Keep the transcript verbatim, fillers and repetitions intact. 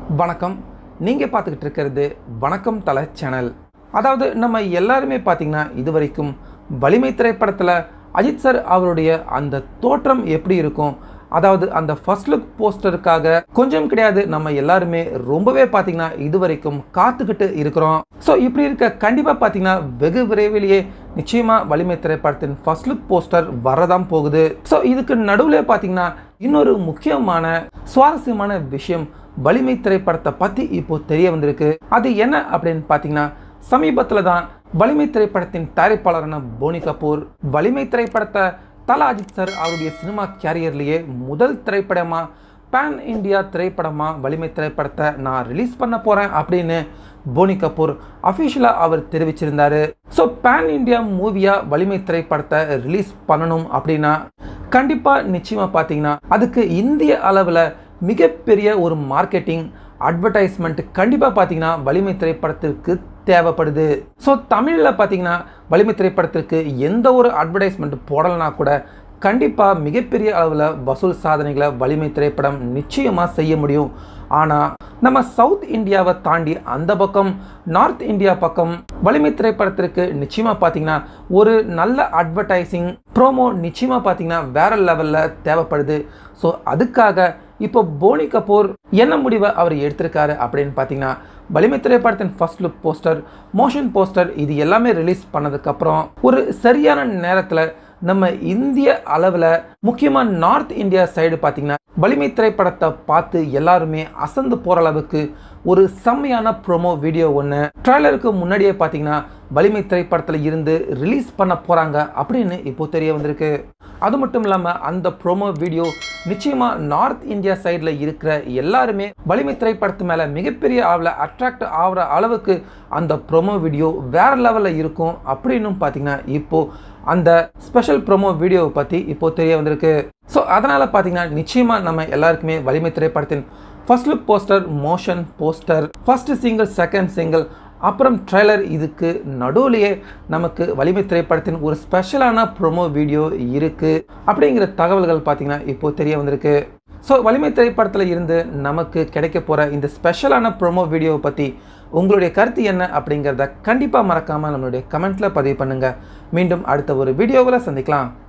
வணக்கம். நீங்கள் பார்த்துக்கிட்டு இருக்கிறது வணக்கம் தலை சேனல். அதாவது நம்ம எல்லாருமே பார்த்தீங்கன்னா இதுவரைக்கும் வலிமை திரைப்படத்தில் அஜித் சார் அவருடைய அந்த தோற்றம் எப்படி இருக்கும், அதாவது அந்த ஃபர்ஸ்ட் லுக் போஸ்டருக்காக கொஞ்சம் கிடையாது நம்ம எல்லாருமே ரொம்பவே பார்த்தீங்கன்னா இதுவரைக்கும் காத்துக்கிட்டு இருக்கிறோம். ஸோ இப்படி இருக்க கண்டிப்பாக பார்த்தீங்கன்னா வெகு விரைவிலேயே நிச்சயமாக வலிமை திரைப்படத்தின் ஃபர்ஸ்ட் லுக் போஸ்டர் வரதான் போகுது. ஸோ இதுக்கு நடுவில் பார்த்தீங்கன்னா இன்னொரு முக்கியமான சுவாரஸ்யமான விஷயம் வலிமை திரைப்படத்தை பற்றி இப்போ தெரிய வந்திருக்கு. அது என்ன அப்படின்னு பார்த்தீங்கன்னா, சமீபத்தில் தான் வலிமை திரைப்படத்தின் தயாரிப்பாளரான போனி கபூர் வலிமை திரைப்படத்தை தலா அஜித் சார் அவருடைய சினிமா கேரியர்லேயே முதல் திரைப்படமாக பேன் இண்டியா திரைப்படமாக வலிமை திரைப்படத்தை நான் ரிலீஸ் பண்ண போகிறேன் அப்படின்னு போனி கபூர் அஃபிஷியலாக அவர் தெரிவிச்சிருந்தார். ஸோ பேன் இண்டியா மூவியாக வலிமை திரைப்படத்தை ரிலீஸ் பண்ணணும் அப்படின்னா கண்டிப்பாக நிச்சயமாக பார்த்தீங்கன்னா அதுக்கு இந்திய அளவில் மிகப்பெரிய ஒரு மார்க்கெட்டிங் அட்வர்டைஸ்மெண்ட் கண்டிப்பாக பார்த்தீங்கன்னா வலிமை திரைப்படத்திற்கு தேவைப்படுது. ஸோ தமிழில் பார்த்தீங்கன்னா வலிமை திரைப்படத்திற்கு எந்த ஒரு அட்வர்டைஸ்மெண்ட் போடலைன்னா கூட கண்டிப்பாக மிகப்பெரிய அளவில் வசூல் சாதனைகளை வலிமை திரைப்படம் நிச்சயமாக செய்ய முடியும். ஆனால் நம்ம சவுத் இந்தியாவை தாண்டி அந்த பக்கம் நார்த் இந்தியா பக்கம் வலிமை திரைப்படத்திற்கு நிச்சயமாக பார்த்தீங்கன்னா ஒரு நல்ல அட்வர்டைசிங் ப்ரோமோ நிச்சயமாக பார்த்தீங்கன்னா வேற லெவலில் தேவைப்படுது. ஸோ அதுக்காக இப்போ போனி கபூர் என்ன முடிவை அவர் எடுத்திருக்காரு அப்படின்னு பார்த்தீங்கன்னா, வலிமை திரைப்படத்தின் first look poster, motion poster இது எல்லாமே ரிலீஸ் பண்ணதுக்கப்புறம் ஒரு சரியான நேரத்தில் நம்ம இந்திய அளவில் முக்கியமாக நார்த் இந்தியா சைடு பார்த்தீங்கன்னா வலிமை திரைப்படத்தை பார்த்து எல்லாருமே அசந்து போகிற அளவுக்கு ஒரு செம்மையான ப்ரோமோ வீடியோ ஒன்று ட்ரெய்லருக்கு முன்னாடியே பார்த்தீங்கன்னா வலிமை திரைப்படத்தில் இருந்து ரிலீஸ் பண்ண போகிறாங்க அப்படின்னு இப்போ தெரிய வந்திருக்கு. அது மட்டும் இல்லாமல் அந்த ப்ரோமோ வீடியோ நிச்சயமாக நார்த் இந்தியா சைடில் இருக்கிற எல்லாருமே வலிமை திரைப்படத்து மேலே மிகப்பெரிய அளவில் அட்ராக்ட் ஆகிற அளவுக்கு அந்த ப்ரோமோ வீடியோ வேறு லெவலில் இருக்கும் அப்படின்னு பார்த்தீங்கன்னா இப்போது அந்த ஸ்பெஷல் ப்ரோமோ வீடியோவை பற்றி இப்போது தெரிய வந்திருக்கு. ஸோ அதனால் பார்த்தீங்கன்னா நிச்சயமாக நம்ம எல்லாருக்குமே வலிமை திரைப்படத்தின் first look poster, motion poster, first single, second single, அப்புறம் ட்ரெய்லர் இதுக்கு நடுவுலையே நமக்கு வலிமை திரைப்படத்தின் ஒரு ஸ்பெஷலான ப்ரோமோ வீடியோ இருக்குது அப்படிங்கிற தகவல்கள் பார்த்தீங்கன்னா இப்போது தெரிய வந்திருக்கு. ஸோ வலிமை திரைப்படத்தில் இருந்து நமக்கு கிடைக்க போகிற இந்த ஸ்பெஷலான ப்ரோமோ வீடியோவை பற்றி உங்களுடைய கருத்து என்ன அப்படிங்கிறத கண்டிப்பாக மறக்காமல் நம்மளுடைய கமெண்ட்டில் பதிவு பண்ணுங்கள். மீண்டும் அடுத்த ஒரு வீடியோவில் சந்திக்கலாம்.